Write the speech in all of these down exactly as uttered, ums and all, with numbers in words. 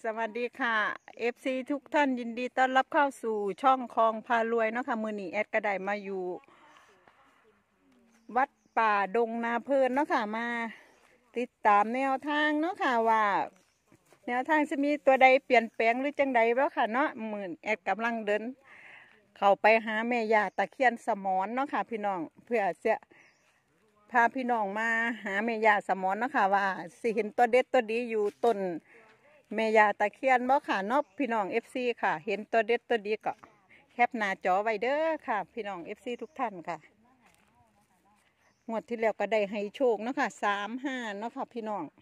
สวัสดีค่ะ เอฟ ซี ทุกท่านยินดีต้อนรับเข้าสู่ช่องคลองพารวยเนาะค่ะมือนีแอดกระไดมาอยู่ วัดป่าดงนาเพลินเนาะค่ะมาติดตามแนวทางเนาะค่ะว่า แนวทางจะมีตัวใดเปลี่ยนแปลงหรือจังใดแล้วค่ะเนาะมือแอดกำลังเดิน เข้าไปหาแม่ย่าตะเคียนสมอนเนาะค่ะพี่น้องเพื่อเสียพาพี่น้องมาหาแม่ย่าสมอนเนาะค่ะว่าสิเห็นตัวเด็ดตัวดีอยู่ต้นแม่ย่าตะเคียนบ่ค่ะเนาะพี่น้องเอฟซีค่ะเห็นตัวเด็ดตัวดีก็แคปหน้าจอไว้เด้อค่ะพี่น้องเอฟซีทุกท่านค่ะงวดที่แล้วก็ได้ให้โชคเนาะค่ะสามห้าเนาะค่ะพี่น้อง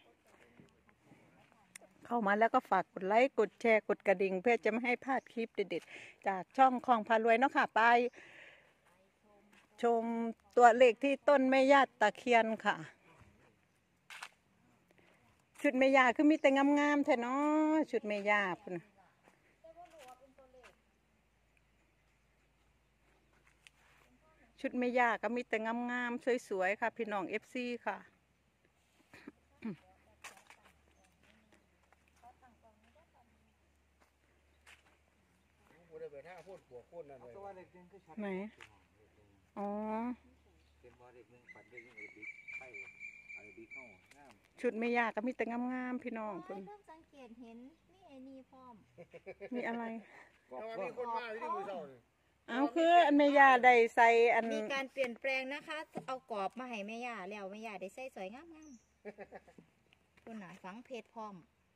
เข้ามาแล้วก็ฝากกดไลค์กดแชร์กดกระดิ่งเพื่อจะไม่ให้พลาดคลิปเด็ดๆจากช่องคลองพารวยเนาะค่ะไปชมตัวเลขที่ต้นแม่ย่าตะเคียนค่ะชุดแม่ย่าคือมีแต่งามๆแท้เนาะชุดแม่ย่าพุ่นชุดแม่ย่าก็มีแต่งามๆสวยๆค่ะพี่น้องเอฟซีค่ะไหนอ๋อชุดแม่ย่าก็มีแต่งามๆพี่น้องคุณเพิ่งสังเกตเห็นมีไอ้นี่พร้อมมีอะไรมีคนมาที่มือเศร้าเลยเอาคืออันแม่ย่าได้ใส่อันมีการเปลี่ยนแปลงนะคะ เอากรอบมาให้แม่ย่าแล้วแม่ย่าได้ใส่สวยงามๆตัวหนาฝังเพชรพร้อม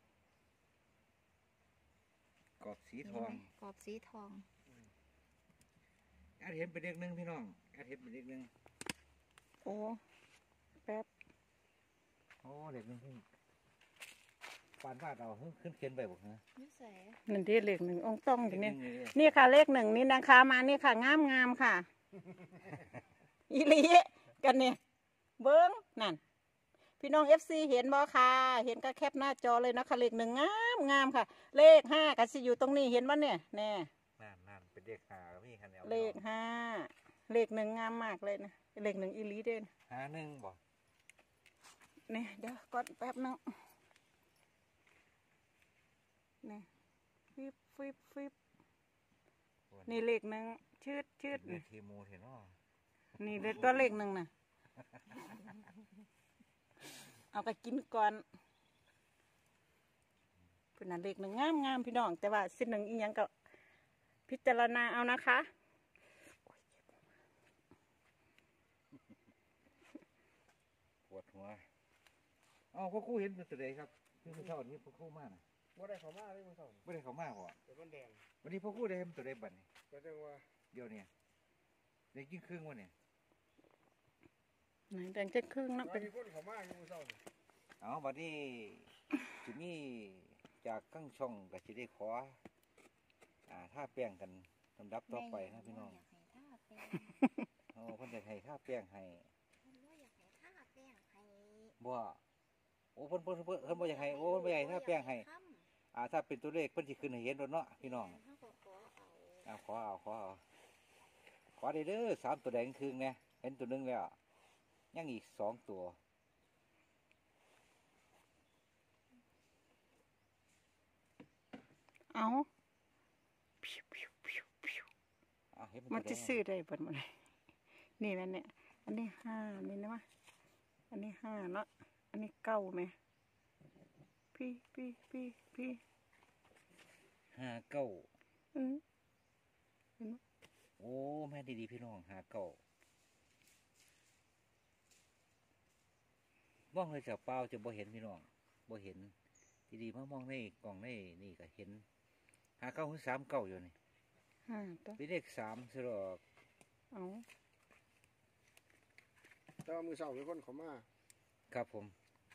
กรอบสีทองกรอบสีทองแอดเห็นเป็นเด็กหนึ่งพี่น้องแอดเห็นเป็นเด็กหนึ่งโอ้แป๊บโอ้เด็กหนึ่งขึ้นปานวาดเอาขึ้นเขียนไปบอกฮะนี่ใส่นั่นที่เลขหนึ่งองค์ต้องอยู่นี่เด็กหนึ่งเลยนี่ค่ะเลขหนึ่งนี่นะคะมานี่ค่ะงามงามๆค่ะ อีหลีกันเนี่ยเบิ้งนั่นพี่น้องเอฟซีเห็นบ่ค่ะเห็นก็แคปหน้าจอเลยนะคะเลขหนึ่งงามงามค่ะ เลขห้าก็สิอยู่ตรงนี้เห็นบ่เนี่ยแน่นั่นนั่นเป็นเด็กหาพี่คันเดียวเลขห้าเลขหนึ่งงามมากเลยนะเลขหนึ่งอีหลีเด่นหาหนึ่งบอกนี่เดี๋ยวก่อนแป๊บนึงนี่ฟิบฟิบฟิบนี่เลขหนึ่งชืดชืดเด็กทีมูเห็นว่านี่เลขตัวเลขหนึ่งนะเอาไปกินก่อนเพื่อนนะเลขหนึ่งงามงามพี่น้องแต่ว่าสิ่งหนึ่งอีกอย่างก็พิจารณาเอานะคะปวดหัวอ๋อพ่อครู่เห็นเป็นตัวใดครับที่มือเศร้านี้พ่อครู่มากนะบ่ได้เขามาเลยมือสองไม่ได้เขามากพอแต่มันแดงวันนี้พ่อครู่ได้เห็นตัวใดบัดนี่ก็จังว่าเดี๋ยวเนี่ยเด็กยิ่งครึ่งวันเนี่ยไหนแดงจะครึ่งนะว่าเป็นมีคนเขามาอยู่มือสองเอาบัดนี้จะมีจากข้างช่องก็จะได้ขออ่าท่าแป้งกันลำดับต่อไปนะพี่น้องอยากให้ท่าแป้งโอ้เพิ่นจะให้ท่าแป้งให้เพิ่นว่าอยากให้ท่าแป้งให้บ่โอ้เพิ่นเพิ่นเพิ่นเพิ่นบ่อยากให้โอ้เพิ่นบ่อยากให้ท่าแป้งให้อ่าถ้าเป็นตัวเลขเพิ่นสิขึ้นให้เห็นโดนเนาะพี่น้องเขาก็ขอเอาอ่าขอเอาขอเอาขอได้เด้อสามตัวแดงครึ่งเนี่ยเห็นตัวหนึงแล้วยังอีกสองตัวเอาพิวพิวพิวพิวอ่าเห็นเป็นมันตัวจะแดงซื้อได้เปิดมาเลยนี่แม่เนี่ยอันนี้ห้านี่นะวะอันนี้ห้าเนาะอันนี้เก้าไหมพี่พี่พี่พี่ห้าเก้าอืมโอ้แม่ดีๆพี่น้องห้าเก้ามองเลยจากเปล่าจะบ่เห็นพี่น้องบ่เห็นดีๆมามองในกล่องในนี่ก็เห็นห้าเก้าคือสามเก้าอยู่นี่ห้าตัวเป็นเลขสามสิหรอกเอาแต่ว่ามือสองมีคนเขามาครับผม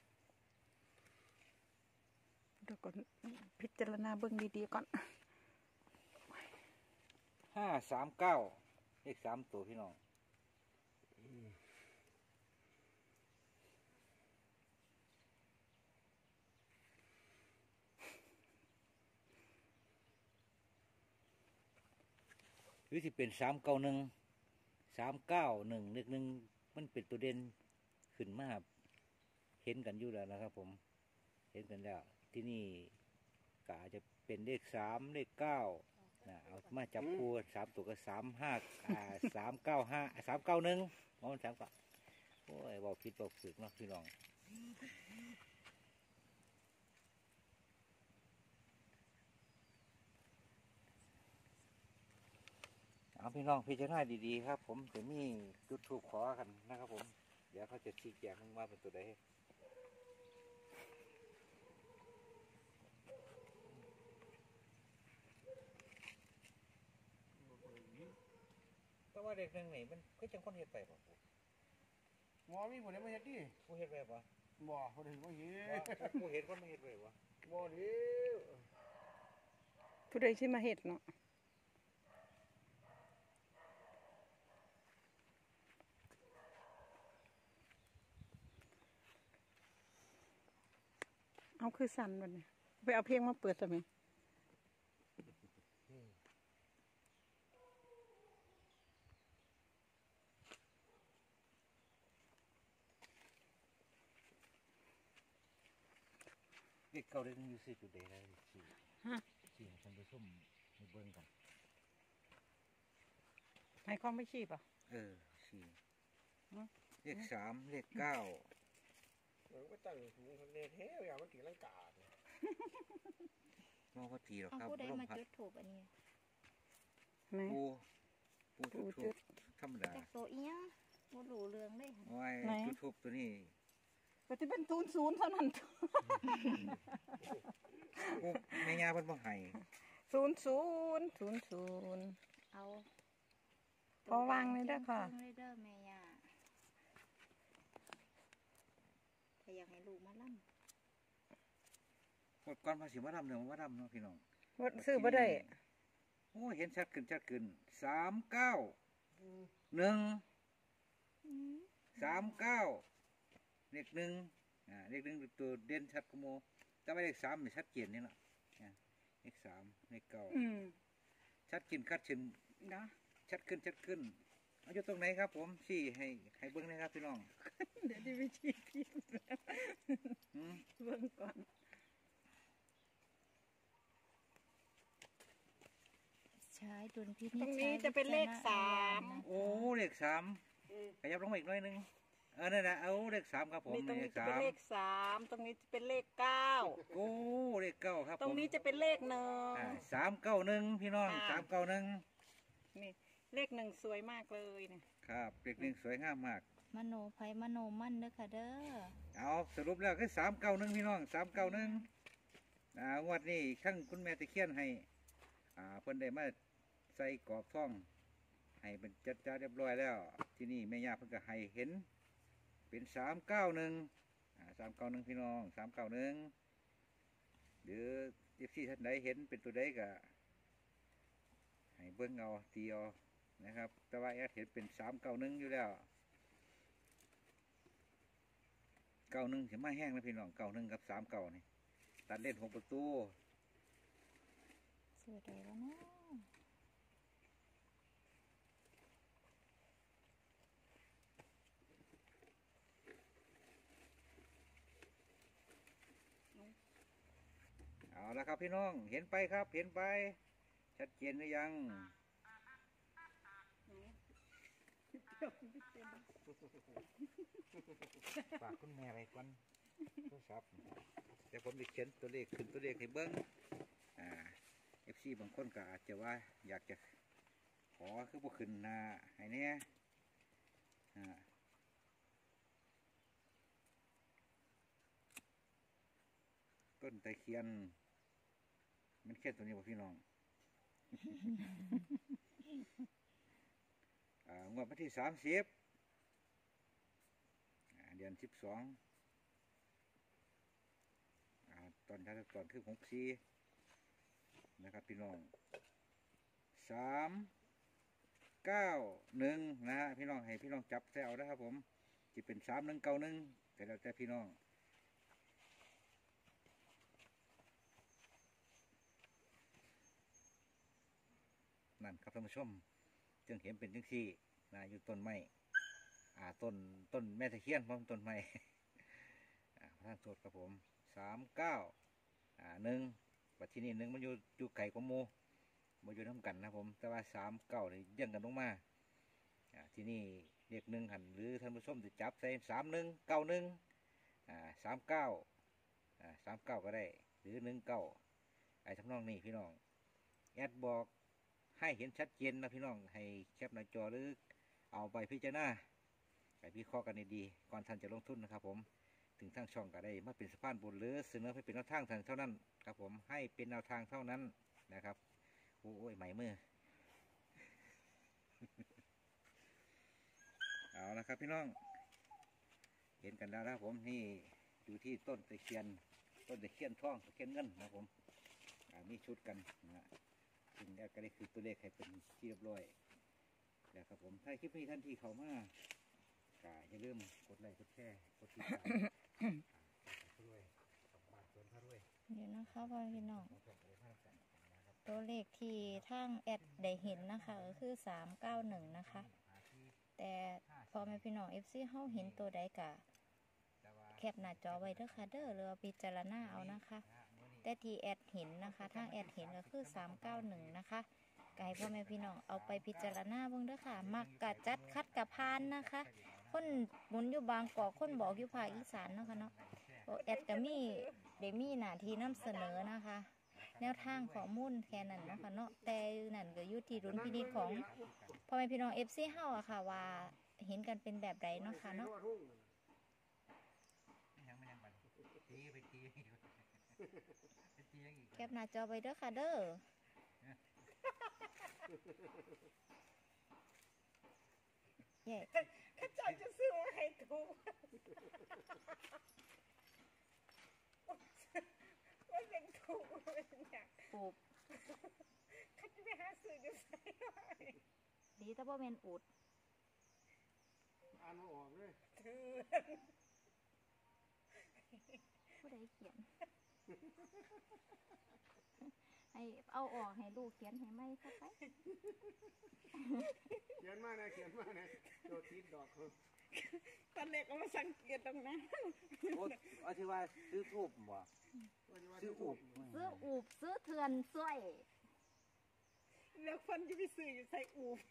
เดี๋ยวก่อนพิจารณาเบิ่งดีๆก่อนห้าสามเก้าเลขสามตัวพี่น้องหรือที่เป็นสามเก้าหนึ่งสามเก้าหนึ่งเลขหนึ่งมันเป็นตัวเด่นขึ้นมาเห็นกันอยู่แล้วนะครับผมเห็นกันแล้วที่นี่กก็อาจจะเป็นเลขสามเลขเก้านะเอามาจับคู่สามตัวก็สามห้าอ่าสามเก้าห้าสามเก้าหนึ่งมองสามก็โอ้ยบอกผิดบอกสึกเนาะพี่น้องเอาพี่น้องพิจารณาดีๆครับ ผมจะมีจุดทูบขอกันนะครับผมเดี๋ยวเขาจะชี้แจงว่าเป็นตัวใดแต่ว่าเด็กหนึ่งนี่มันก็จังคนเฮ็ดไปป่ะผู้หมอมีผู้ใดมาเฮ็ดดิผู้เฮ็ดไปป่ะบ่ผู้ใดมาเฮ็ว่าดผู้เฮ็ดคนไม่เฮ็ดไปป่ะบ่เด้อผู้ใดที่มาเห็ดเนาะเอาคือสั่นวันนี้ไปเอาเพลงมาเปิดทำไมเด็กเก่าเด็กนึงอยู่สี่จุดเดย์ได้สี่ฮะสี่ท่านผู้ชมมาเบิ่งกันให้ความไม่ชีพอ่ะเออสี่ฮะเลขสามเลขเก้ามันก็ตั้งสูงเนเทอย่างมันตีลังกาเนี่ยมองว่าทีหรอกเอาครับผู้ใดร่มมาพัดจุดถูกอันนี้ไหนปูปูปูจุดจุทูดบธรรมดาจากโตเอียงบ่รู้เรื่องเลยหั่นโอ้ยไหนจุดทูบตัวนี้ก็จะเป็นศูนย์ศูนย์เท่านั้นปูแม่ย่าเพิ่นบ่ให้ศูนย์ศูนย์ศูนย์ศูนย์เอาพอวางเลยเด้อค่ะเพิ่งเลยเด้อแม่ย่าถ้าอยากให้ลูกมาล่ำหมดก่อนภาษีมาดำเนาะมาดำเนาะพี่น้องว่าซื้อบ่ได้โอ้เห็นชัดขึ้นชัดขึ้นสามเก้าหนึ่งอืมสามเก้าเลขหนึ่งอ่าเลขหนึ่งเป็นตัวเด่นชัดกว่าโมแต่ว่าเลขสามมันชัดเจนนี่แหละอ่าเลขสามเลขเก้าอืมชัดขึ้นคัดขึ้นเนาะชัดขึ้นชัดขึ้นเอาอยู่ตรงไหนครับผมชี้ให้ให้เบิ้งหนะครับพี่น้องเดี๋ยวที่วิธีพิมพ์หืมเบิ่งก่อนใช้ดุลพิตนิรจงนี้จะเป็นเลขสามโอ้เลขสามขยับลงมาอีกหน่อยหนึงเออนั่นนะเอาเลขสามครับผมนี่ตรงเลนี้ขจะสาเป็นมเลขสามตรงนี้จะเป็นเลขเก้าโอ้เลขเก้าครับผมตรงนี้จะเป็นเลขหนึ่งอ่าสามเก้าหนึ่งพี่น้องค่ะสามเก้าหนึ่งนี่เลขหนึ่งสวยมากเลยเนี่ยครับเลขหนึ่งสวยงามมากมโนไผมโนมั่นเด้อค่ะเด้อเอาสรุปแล้วคือสามเก้าหนึ่งพี่น้องสามเก้าหนึ่งอ่างวดนี้ขั้งคุณแม่ตะเคียนให้อ่าเพิ่นได้มาใส่กรอบท่อง ให้เป็นจัดจ้าเรียบร้อยแล้ว ที่นี่แม่ย่าเพิ่นก็ให้เห็น เป็นสามเก้าหนึ่งอ่าสามเก้าหนึ่งพี่น้องสามเก้าหนึ่งหรือเอฟซีท่านใดเห็นเป็นตัวใดก็ให้เบิ้งเอาตีเอานะครับ แต่ว่าแอดเห็นเป็นสามเก้าหนึ่งอยู่แล้วเก้าหนึ่งถึงมาแห้งแล้วพี่น้องเก้าหนึ่งกับสามเก้านี่ตัดเล่นหกประตูสวยใดแล้วเนาะเอาละครับพี่น้องเห็นไปครับเห็นไป ชัดเจนหรือยังฝากคุณแม่ไปก่อนโทรศัพท์เดี๋ยวผมจะเขียนตัวเลขขึ้นตัวเลขให้เบิ้งอ่าเอฟซีบางคนก็อาจจะว่าอยากจะขอคือพวกขึ้นหนาให้แน่อ่าต้นตะเคียน มันแค่ตัวนี้บ่พี่น้อง อ่างวดวันที่สามสิบเดือนสิบสองตอนท้ายตอนคือหกสี่นะครับพี่น้องสามเก้าหนึ่งนะฮะพี่น้องให้พี่น้องจับแซวนะครับผมจะเป็นสามหนึ่งเก้าหนึ่งแต่แล้วแต่พี่น้องนั่นครับท่านผู้ชมจึงเห็นเป็นจังซี่นะอยู่ต้นไม้อ่าต้นต้นแม่ตะเคียนพร้อมต้นไม้ อ่าพระท่านโทษครับผมสามเก้าอ่าหนึ่งบัดที่นี่หนึ่งมันอยู่อยู่ไก่กว่าหมูมาอยู่น้ำกันนะผมแต่ว่าสามเก้านี่ยังกันลงมาอ่าที่นี่เรียกหนึ่งหันหรือท่านผู้ชมจะจับใส่สามหนึ่งเก้าหนึ่งอ่าสามเก้าอ่าสามเก้าก็ได้หรือหนึ่งเก้าไอ้ทำนองนี้พี่น้องแอดบอกให้เห็นชัดเจนนะพี่น้องให้แคปหน้าจอหรือเอาไปพิจารณาไปวิเคราะห์กันดีๆก่อนท่านจะลงทุนนะครับผมถึงทางช่องก็ได้มาเป็นสะพานบุญหรือเสนอให้เป็นแนวทางเท่านั้นครับผมให้เป็นแนวทางเท่านั้นนะครับโอ้ยใหม่มือ เอาละครับพี่น้องเห็นกันแล้วนะครับผมนี่อยู่ที่ต้นตะเคียนต้นตะเคียนทองตะเคียนเงินนะครับผมมีชุดกันนะซึ่งแรกก็ได้คือตัวเลขให้เป็นที่เรียบร้อยแล้วครับผมถ้าคลิปนี้ท่านที่เขามาก็อย่าลืมกดไลค์กดแชร์กดติดตามด้วยบาทสวนพระด้วยเดี๋ยวนะคะพ่อพี่น้องตัวเลขที่ทางแอดได้เห็นนะคะก็คือสามเก้าหนึ่งนะคะแต่พอแม่พี่น้องเอฟซีเฮาเห็นตัวใดกะแคปหน้าจอไว้เด้อค่ะเด้อหรือว่าพิจารณาเอานะคะแต่ที่แอดเห็นนะคะทางแอดเห็นก็คือสามเก้าหนึ่งนะคะไก่พ่อแม่พี่น้องเอาไปพิจารณาเบิ่งเด้อค่ะมักกะจัดคัดกะพานนะคะคนหมุนอยู่บางกอกคนบอกอยู่ภาคอีสานเนาะค่ะเนาะแอดก็มีเดมีหน้าที่นำเสนอนะคะแนวทางข้อมูลแค่นั้นเนาะค่ะเนาะแต่นั่นก็อยู่ที่ดุลพินิจของพ่อแม่พี่น้องเอฟซีเฮาอะค่ะว่าเห็นกันเป็นแบบใดเนาะค่ะเนาะแคปหน้าจอไปเด้อค่ะเด้อเย่ข้าเจ้าจะซื้อมาให้ถูกว่าเป็นถูกเป็นอย่างปูบข้าจะไปหาซื้อจะใส่ไว้ดีแต่บ่แม่นอูดอ่านมาออกเลยถือผู้ใดเขียน ให้เอาออกให้ลูกเขียนให้ไหมสักไปเขียนมาเนี่ยเขียนมาเนี่ยโดดติดดอกคือตอนเด็กเอามาสังเกตตรงนั้นโอ้เอาที่ว่าซื้อทูบบ่ ซื้ออุบซื้ออูบซื้อเถื่อนสวยแล้วคนที่ไปซื้ออยู่ใส่อูบ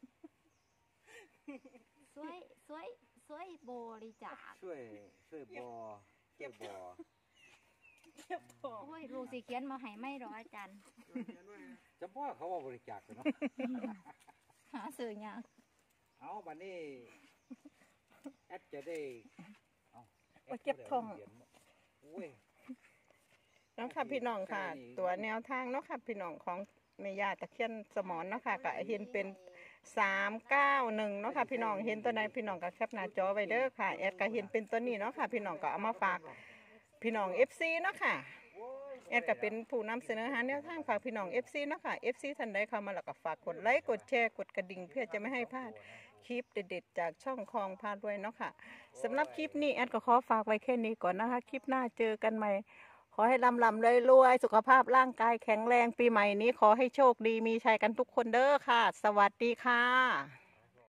สวยสวยสวยบริจาคช่วยช่วยบอช่วยบอเก็บของโอ้ยลูกสิเขียนมาให้ไม่หรออาจารย์เขียนไว้จำพ่อเขาว่าบริจาคเนาะหาซื้อยากเอาบัดนี้แอดจะได้เอาแอดเก็บทองเขียนโอ้ยน้องค่ะพี่น้องค่ะ ตัวแนวทางเนาะค่ะพี่น้องของแม่ย่าตะเคียนสมอนเนาะค่ะก็เห็นเป็นสามเก้าหนึ่งเนาะค่ะพี่น้องเห็นตัวไหนพี่น้องก็แคปหน้าจอไว้เด้อค่ะแอดก็เห็นเป็นตัวนี้เนาะค่ะพี่น้องก็เอามาฝากพี่น้อง เอฟ ซี เนาะค่ะแอดก็เป็นผู้นำเสนอหาแนวทางฝากพี่น้อง เอฟ ซี เนาะค่ะ เอฟ ซี ท่านใดเข้ามาแล้วก็ฝากกดไลค์กดแชร์กดกระดิ่งเพื่อจะไม่ให้พลาดคลิปเด็ดๆจากช่องคลองพารวยเนาะค่ะสำหรับคลิปนี้แอดก็ขอฝากไว้แค่นี้ก่อนนะคะคลิปหน้าเจอกันใหม่ขอให้ลำลำรวยๆสุขภาพร่างกายแข็งแรงปีใหม่นี้ขอให้โชคดีมีชัยกันทุกคนเด้อค่ะ สวัสดีค่ะ